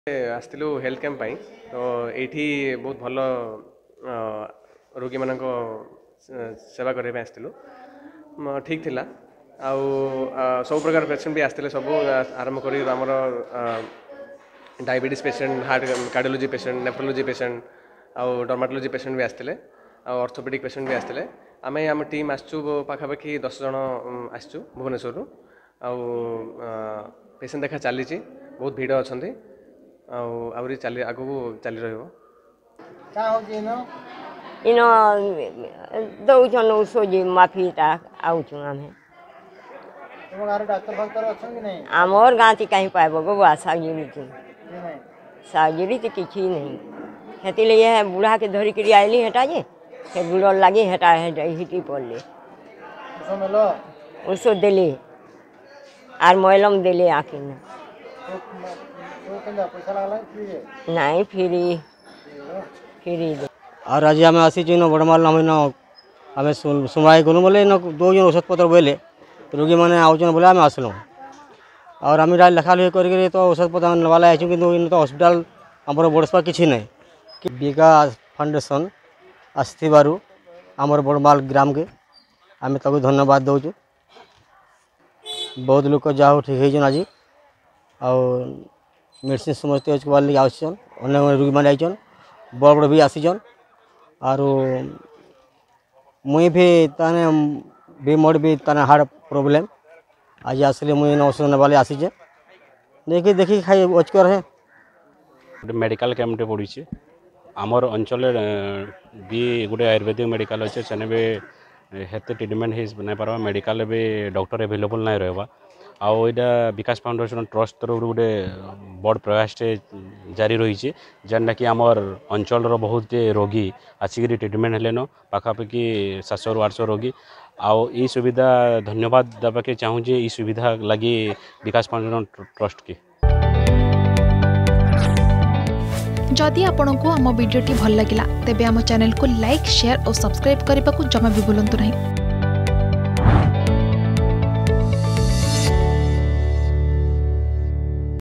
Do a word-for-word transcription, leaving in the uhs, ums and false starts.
आसलु health camp पाई तो ये बहुत भल रोगी मान सेवा करने आसलु ठीक थिला आउ सब प्रकार पेशेंट भी आसते सब आरंभ कर diabetes patient heart cardiology patient nephrology patient आउ डर्माटोलॉजी पेशेंट भी आसते ऑर्थोपेडिक पेशेंट भी आसते आम आम टीम आसचु पाखापाखि दस जन आसचु भुवनेश्वर आउ पेशेंट देखा चली बहुत भीड़ अच्छा आउरी चली आगु चली रहिबो इनो दौजन सोजी माफीटा आउछु आमे तुम गारे डॉक्टर फक्तर अछन कि नहीं आमर गांती कहीं पाइबो गोवा सागिरी थी सागिरी तो किछि नहीं हेति लिए है बूढ़ा के धरी करी आइली हेटा जे से बुढ़ल लागी हेटा है हिटी पड़ले उसो मेलो उसो देले आर मोइलम देले आकिन तो केंदा पैसा लागला फ्री है नहीं फ्री फ्री दे और आज आम आसी न बड़माल आम न आम सुनवाई गलु बोले न दो जन औषध पत्र बोले रोगी मैंने आउन बोले आम आसलु और आम लेखा लुही कर तो औषध पत्र नवाला आइचु कि तो हस्पिटाल आमर बड़सपा किसी ना कि विकास फाउंडेशन आसथिबारु आमर बड़माल ग्राम के आम ताको धन्यवाद दौचु बहुत लोग जा ठीक है आज और मेडिसिन समस्त लगे आसन अनेक रोगी मैंने आइछन बड़ बड़ भी आसीचन और मुई भी ताने भी मोर भी ताने हार्ट प्रॉब्लम आज आसले मुई औषध नवाले आसीचे देखी देखी खाई अचकर है मेडिकल कैंपटे पड़ी आमर अंचल भी गोटे आयुर्वेदिक मेडिकल अच्छे सेने भी हेते ट्रिटमेंट हो नहीं पार्बा मेडिकल भी डॉक्टर एवेलेबल नहीं रहा आउ यहाँ विकास फाउंडेशन ट्रस्ट तरफ गोटे बड़ प्रयास जारी रही जेनटा कि आमर अंचल बहुत रोगी आसिक ट्रिटमेंट हेलेन पाखापाखि सात रु आठ रोगी आउ ई सुविधा धन्यवाद देवाके चाहूँजे ई सुविधा लगी विकास फाउंडेशन ट्रस्ट की जदि आपंक आम भिडी भल लगा तेब आम चैनल को लाइक शेयर और सब्सक्राइब करने को जमा भी भूलु नहीं।